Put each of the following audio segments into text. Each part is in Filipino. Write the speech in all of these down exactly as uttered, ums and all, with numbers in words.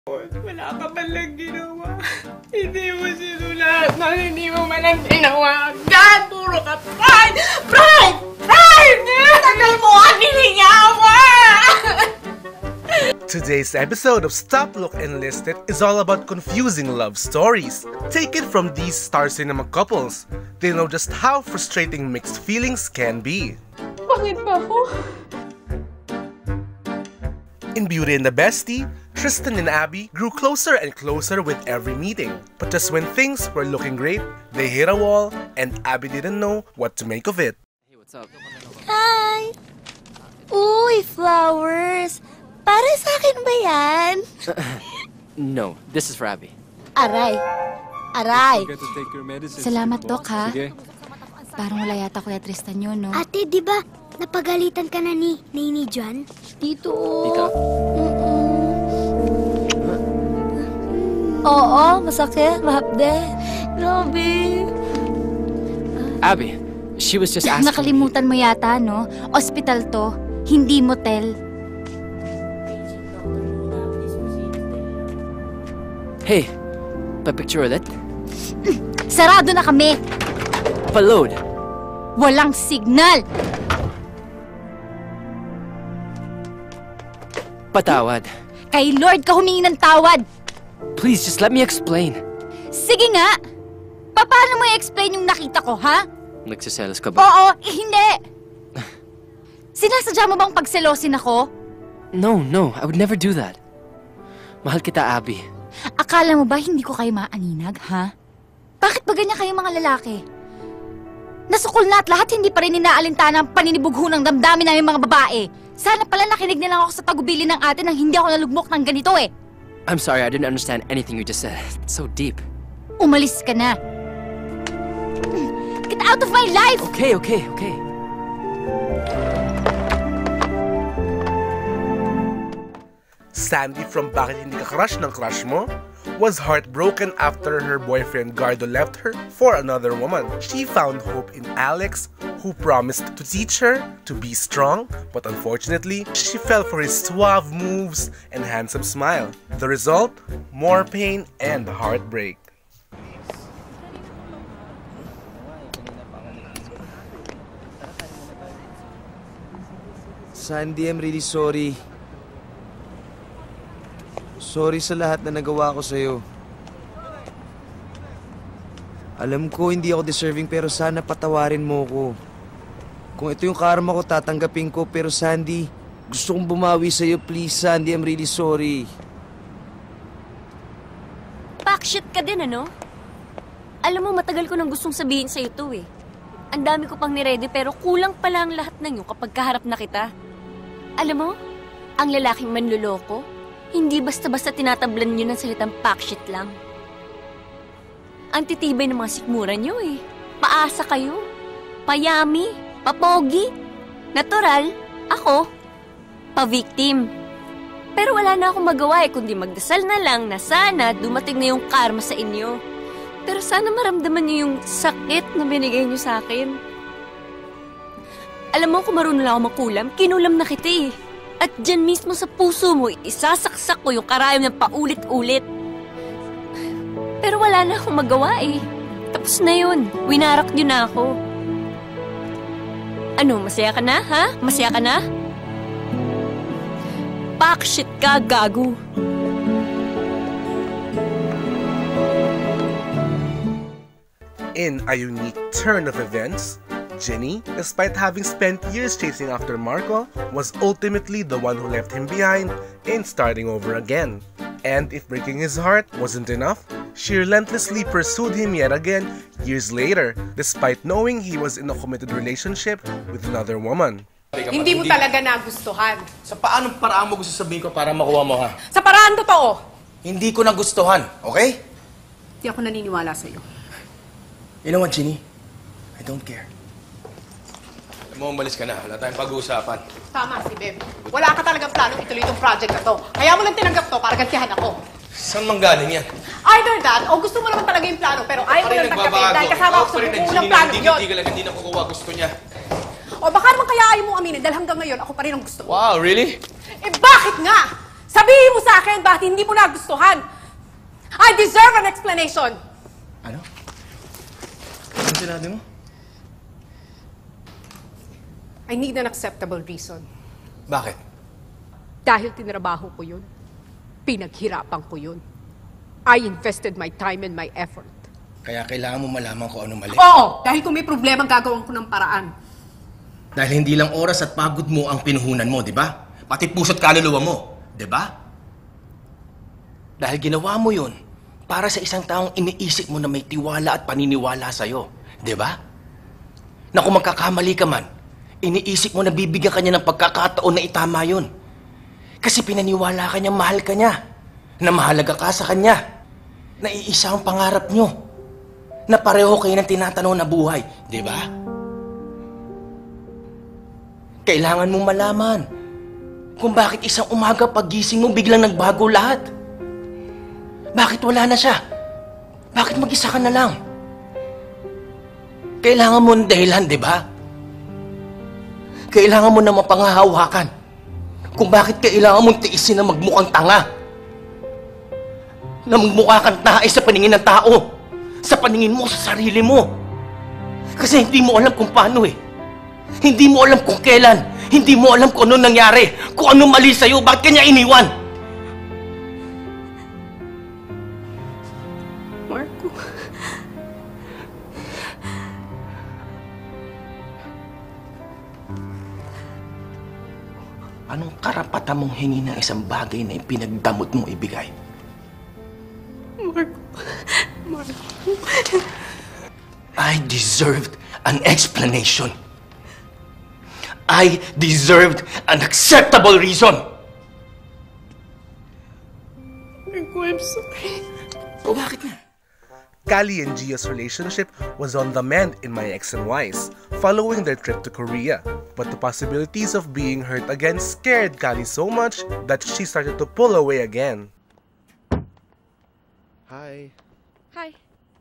Wala ka palang ginawa. Hindi mo sinulat na hindi mo malang tinawagan. Puro ka pride! Pride! Pride! Tagal mo ang nilingawa! Today's episode of Stop, Look, and List It is all about confusing love stories. Taken from these star cinema couples, they know just how frustrating mixed feelings can be. Bakit ba ako? In Beauty and the Bestie, Tristan and Abby grew closer and closer with every meeting. But just when things were looking great, they hit a wall and Abby didn't know what to make of it. Hey, what's up? Hi! Uy, flowers! Para sa akin ba yan? No, this is for Abby. Aray! Aray! Salamat, Doc, ha? Parang wala yata Kuya Tristan yun, no? Ate, di ba napagalitan ka na ni Nini John? Dito. Dito? Oo, masakit, mahapde. Grabe. Abby, she was just asking... Nakalimutan mo yata, no? Hospital to, hindi motel. Hey, pa-picture ulit? Sarado na kami! Pa-load! Walang signal! Patawad. Kay Lord ka humingi ng tawad! Please, just let me explain. Sige nga! Pa- Paano mo i-explain yung nakita ko, ha? Nagsiselos ka ba? Oo, eh, hindi! Sinasadya mo bang pagselosin ako? No, no, I would never do that. Mahal kita, Abby. Akala mo ba hindi ko kayo maaninag, ha? Bakit ba ganyan kayo mga lalaki? Nasukol na at lahat hindi pa rin inaalintana ang paninibugho ng damdamin namin mga babae. Sana pala nakinig na lang ako sa tagubili ng ate nang hindi ako nalugmok ng ganito eh. I'm sorry, I didn't understand anything you just said. It's so deep. Umalis ka na. Get out of my life! Okay, okay, okay. Sandy from Bakit Hindi Ka Crush ng Crush Mo was heartbroken after her boyfriend Gardo left her for another woman. She found hope in Alex, who promised to teach her to be strong, but unfortunately, she fell for his suave moves and handsome smile. The result? More pain and heartbreak. Sandy, I'm really sorry. Sorry sa lahat na nagawa ko sa'yo. Alam ko hindi ako deserving pero sana patawarin mo ko. Kung ito yung karma ko, tatanggapin ko. Pero Sandy, gusto kong bumawi sa'yo. Please, Sandy, I'm really sorry. Backshit ka din, ano? Alam mo, matagal ko nang gustong sabihin sa'yo to eh. Ang dami ko pang niredy pero kulang pala ang lahat ng yun kapag kaharap na kita. Alam mo, ang lalaking manluloko, hindi basta-basta tinatablan nyo ng salitang backshit lang. Ang titibay ng mga sikmura nyo eh. Paasa kayo. Payami. Papogi. Natural. Ako. Pa-victim. Pero wala na akong magawa eh, kundi magdasal na lang na sana dumating na yung karma sa inyo. Pero sana maramdaman nyo yung sakit na binigay nyo sa akin. Alam mo, kung marunong lang ako makulam, kinulam na kita eh. At dyan mismo sa puso mo, isasaksak ko yung karayom ng paulit-ulit. Pero wala na akong magawa eh. Tapos na yun. Winarak nyo na ako. Ano, masaya ka na, ha? Masaya ka na? Backshit ka, gago. In a unique turn of events, Jenny, despite having spent years chasing after Marco, was ultimately the one who left him behind and starting over again. And if breaking his heart wasn't enough, she relentlessly pursued him yet again years later, despite knowing he was in a committed relationship with another woman. Hindi mo talaga nagustuhan. Sa paanong paraan mo gusto sabihin ko para makuha mo, ha? Sa paraan totoo. Hindi ko nagustuhan, okay? Hindi ako naniniwala sa'yo. You know what, Ginny? I don't care. Alam mo, umalis ka na. Wala tayong pag-uusapan. Tama si Beb. Wala ka talagang planong ituloy itong project na to. Kaya mo lang tinanggap to para gantihan ako. Saan manggaling yan? Either that, o gusto mo naman talaga yung plano, pero ayaw mo lang tanggapin dahil kasama ako sa buong plano yun. Hindi ka lang, hindi na kukuha gusto niya. O baka naman kaya ayaw mo aminin dahil hanggang ngayon ako pa rin ang gusto mo. Wow, really? Eh bakit nga? Sabihin mo sa akin bakit hindi mo nagustuhan. I deserve an explanation. Ano? Ano sinabi mo? I need an acceptable reason. Bakit? Dahil tinrabaho ko yun. Pinaghirapan ko yun. I invested my time and my effort. Kaya kailangan mo malaman kung ano mali. Oo! Dahil kung may problema, gagawin ko ng paraan. Dahil hindi lang oras at pagod mo ang pinuhunan mo, di ba? Pati puso't kaluluwa mo, di ba? Dahil ginawa mo yun para sa isang taong iniisip mo na may tiwala at paniniwala sa'yo, di ba? Na kung magkakamali ka man, iniisip mo na bibigyan ka niya ng pagkakataon na itama yun. Kasi pinaniwala ka niya, mahal ka niya. Na mahalaga ka sa kanya. Na iisa ang pangarap niyo. Na pareho kayo ng tinatanong na buhay. Di ba? Kailangan mong malaman kung bakit isang umaga pagising mo biglang nagbago lahat. Bakit wala na siya? Bakit mag-isa ka na lang? Kailangan mo ng dahilan, di ba? Kailangan mo na mapanghahawakan kung bakit kailangan mong tiisin na magmukhang tanga. Na magmukha kang tae sa paningin ng tao. Sa paningin mo, sa sarili mo. Kasi hindi mo alam kung paano eh. Hindi mo alam kung kailan. Hindi mo alam kung ano nangyari. Kung ano mali sa'yo, bakit kanya iniwan. Marco. Anong karapatan mong hingi ng isang bagay na ipinagdamot mong ibigay? Marco. Marco. I deserved an explanation. I deserved an acceptable reason. Marco, I'm sorry. O bakit nga? Callie and Gia's relationship was on the mend in My Ex and Y's, following their trip to Korea. But the possibilities of being hurt again scared Callie so much that she started to pull away again. Hi. Hi.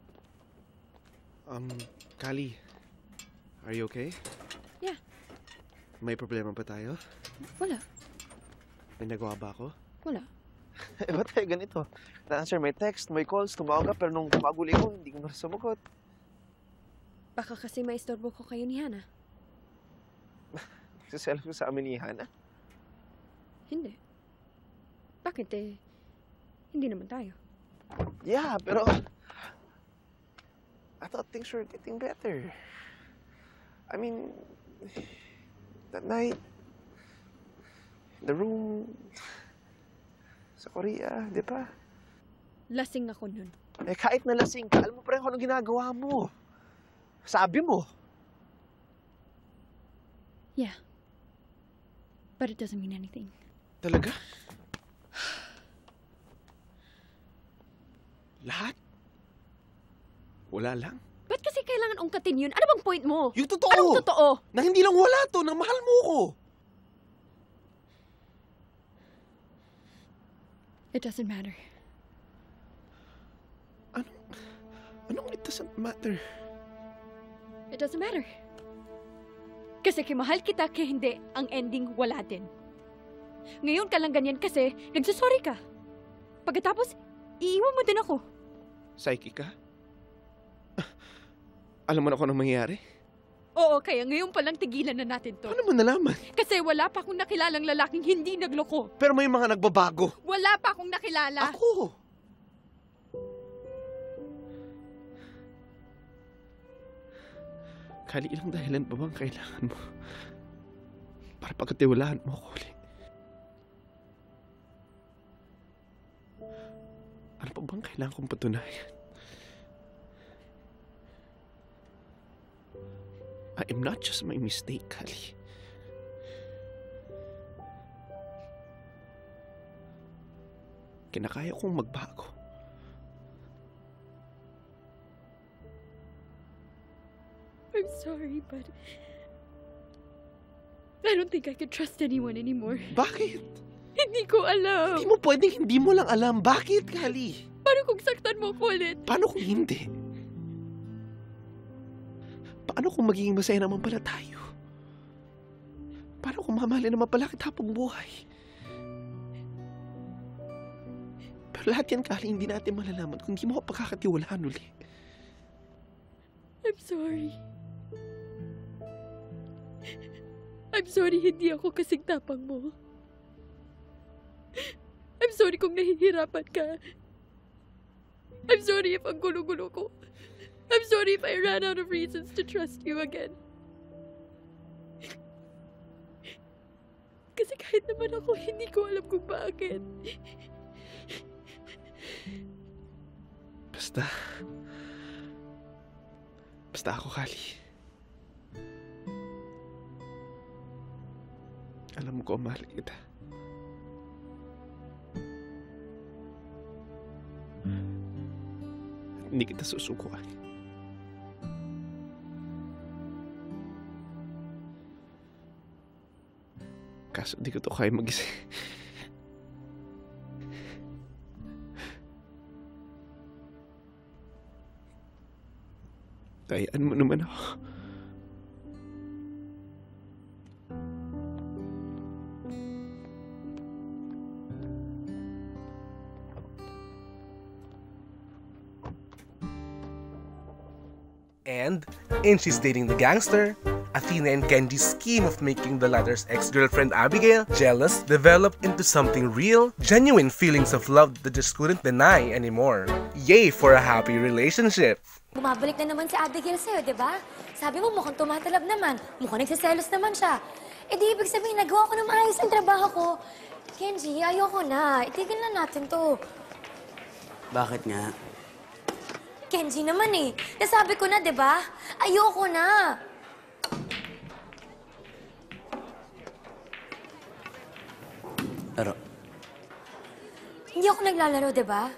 Um, Callie. Are you okay? Yeah. May problema ba tayo? Wala. May nagawa ba ako? Wala. Eh, ba't tayo ganito? Na-answer may text, may calls, tumawag ka, pero nung tumaguli ko, hindi ko na sumagot. Baka kasi maistorbo ko kayo ni Hana. Nagsiselos ko sa amin ni Hana? Hindi. Bakit eh? Hindi naman tayo. Yeah, pero... I thought things were getting better. I mean... That night... In the room... Sa Korea, di ba? Lasing ako nun. Eh, kahit na lasing ka, alam mo pa rin kung anong ginagawa mo. Sabi mo. Yeah. But it doesn't mean anything. Talaga? Lahat? Wala lang? Ba't kasi kailangan ungkatin yun? Ano bang point mo? Yung totoo! Anong totoo? Na hindi lang wala to, na mahal mo ko. It doesn't matter. Anong, anong it doesn't matter? It doesn't matter. Kasi kimahal kita, kaya hindi, ang ending wala din. Ngayon ka lang ganyan kasi nagsasorry ka. Pagkatapos, iiwan mo din ako. Psyche ka? Alam mo na kung anong mangyayari? Oo, kaya ngayon palang tigilan na natin to. Paano mo nalaman? Kasi wala pa akong nakilalang lalaking hindi nagloko. Pero may mga nagbabago. Wala pa akong nakilala. Ako! Kali, ilang dahilan pa bang kailangan mo para pagkatiwalaan mo ako ulit? Ano pa bang kailangan kong patunayan? I am not just my mistake, Kali. Kinakaya kong magbago. I'm sorry, but I don't think I can trust anyone anymore. Bakit? Hindi ko alam. Hindi mo pwedeng hindi mo lang alam. Bakit, Kali? Paano kung saktan mo ko ulit? Paano kung hindi? Paano kung magiging masaya naman pala tayo? Paano kung mamahalin naman pala kita habang buhay? Pero lahat yan, Kali, hindi natin malalaman kung hindi mo ako pagkakatiwalaan uli. I'm sorry. I'm sorry hindi ako kasing tapang mo. I'm sorry kung nahihirapan ka. I'm sorry if ang gulo-gulo ko. I'm sorry if I ran out of reasons to trust you again. Kasi kahit naman ako, hindi ko alam kung bakit. Basta... Basta ako, Kali. Alam ko, mahal kita. Hindi kita susukuan. Kaso di ko to kaya mag-isa. Tayaan mo naman ako. And, in She's Dating the Gangster, Athena and Kenji's scheme of making the latter's ex-girlfriend Abigail jealous developed into something real, genuine feelings of love that just couldn't deny anymore. Yay for a happy relationship! Bumabalik na naman si Abigail sa'yo, di ba? Sabi mo mukhang tumatalab naman, mukhang nagsiselos naman siya. Eh di ibig sabihin, nagawa ko na maayos ang trabaho ko. Kenji, ayoko na. Itigil na natin to. Bakit nga? Kenji naman eh. Nasabi ko na, di ba? Ayoko na. Laro. Hindi ako naglalaro, di ba?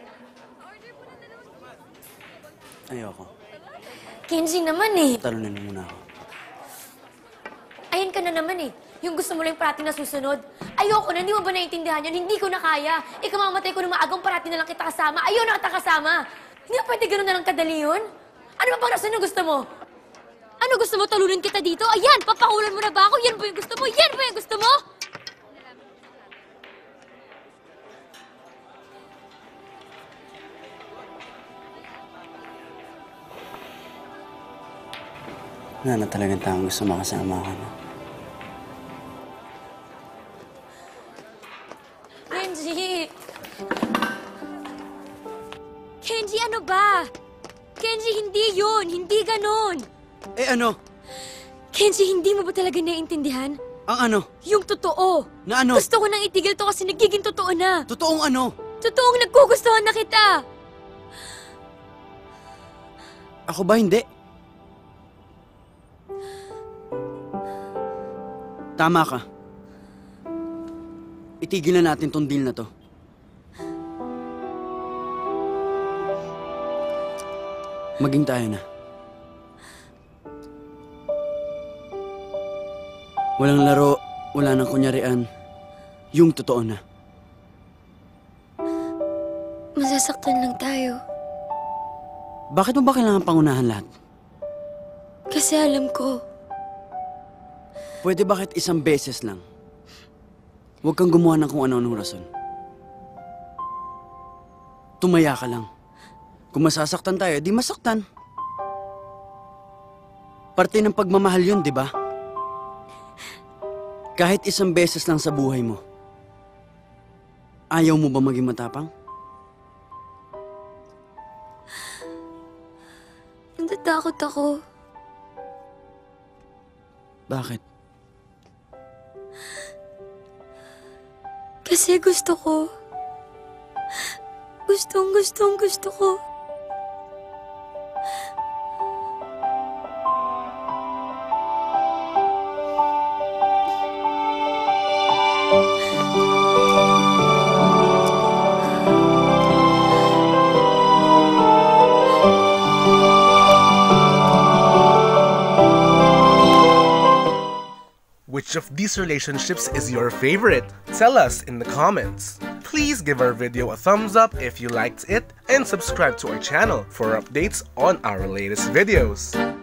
Ayoko. Kenji naman eh. Talunin mo muna ako. Ayan ka na naman eh. Yung gusto mo lang parati na susunod. Ayoko na, hindi mo ba naiintindihan yun? Hindi ko na kaya. Ikamamatay ko na maagang parati na lang kita kasama. Ayaw na kita kasama. Hindi ba pwede ganun na lang kadali yun? Ano ba bang rason na gusto mo? Ano gusto mo? Talunin kita dito? Ayan! Papakulan mo na ba ako? Yan ba yung gusto mo? Yan ba yung gusto mo? Wala na talagang taong gusto makasama ka na. Kenji! Kenji, ano ba? Kenji, hindi yun. Hindi ganon. Eh ano? Kenji, hindi mo ba talaga naiintindihan? Ang ano? Yung totoo. Na ano? Gusto ko nang itigil to kasi nagiging totoo na. Totoong ano? Totoong nagkugustuhan na kita. Ako ba hindi? Tama ka. Itigil na natin tong deal na to. Maging tayo na. Walang laro, wala nang kunyarian. Yung totoo na. Masasaktan lang tayo. Bakit mo ba kailangan pangunahan lahat? Kasi alam ko. Pwede bakit isang beses lang? Huwag kang gumawa ng kung ano-anong rason. Tumaya ka lang. Kung masasaktan tayo, di masaktan. Parte ng pagmamahal yun, di ba? Kahit isang beses lang sa buhay mo. Ayaw mo ba maging matapang? Natatakot ako. Bakit? Kasi gusto ko. Gustong gustong gusto ko. Which of these relationships is your favorite? Tell us in the comments. Please give our video a thumbs up if you liked it and subscribe to our channel for updates on our latest videos.